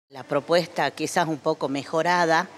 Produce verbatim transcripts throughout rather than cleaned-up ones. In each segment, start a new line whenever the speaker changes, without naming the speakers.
La propuesta quizás un poco mejorada,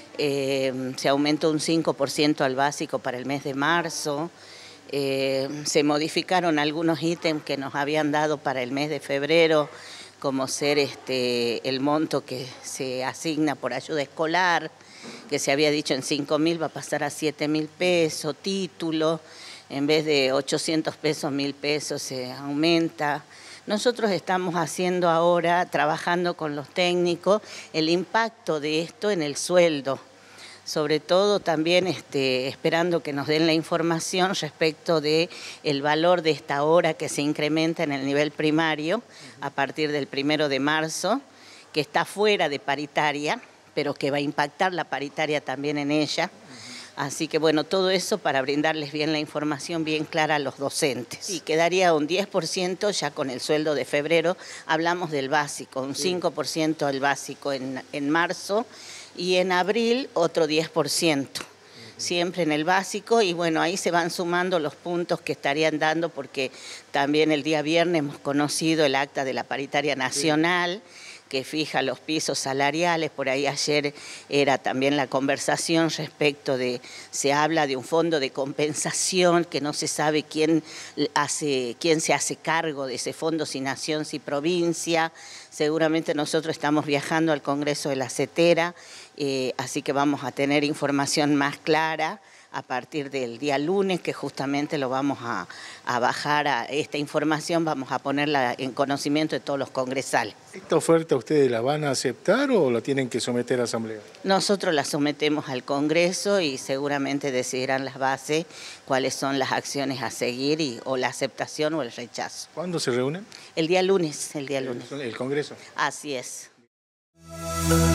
eh, se aumentó un cinco por ciento al básico para el mes de marzo, eh, se modificaron algunos ítems que nos habían dado para el mes de febrero, como ser este, el monto que se asigna por ayuda escolar, que se había dicho en cinco mil va a pasar a siete mil pesos, título, en vez de ochocientos pesos, mil pesos se aumenta. Nosotros estamos haciendo ahora, trabajando con los técnicos, el impacto de esto en el sueldo. Sobre todo también este, esperando que nos den la información respecto del valor de esta hora que se incrementa en el nivel primario a partir del primero de marzo, que está fuera de paritaria, pero que va a impactar la paritaria también en ella. Así que bueno, todo eso para brindarles bien la información bien clara a los docentes. Y quedaría un diez por ciento ya con el sueldo de febrero, hablamos del básico, un cinco por ciento el básico en, en marzo y en abril otro diez por ciento. Siempre en el básico y bueno, ahí se van sumando los puntos que estarían dando porque también el día viernes hemos conocido el acta de la paritaria nacional, sí, que fija los pisos salariales. Por ahí ayer era también la conversación respecto de, se habla de un fondo de compensación que no se sabe quién, hace, quién se hace cargo de ese fondo, si nación, si provincia. Seguramente nosotros estamos viajando al Congreso de la CETERA, eh, así que vamos a tener información más clara a partir del día lunes, que justamente lo vamos a, a bajar a esta información, vamos a ponerla en conocimiento de todos los congresales.
¿Esta oferta ustedes la van a aceptar o la tienen que someter a asamblea?
Nosotros la sometemos al Congreso y seguramente decidirán las bases cuáles son las acciones a seguir y, o la aceptación o el rechazo.
¿Cuándo se reúnen?
El día lunes, el día lunes.
¿El, el Congreso?
Así es.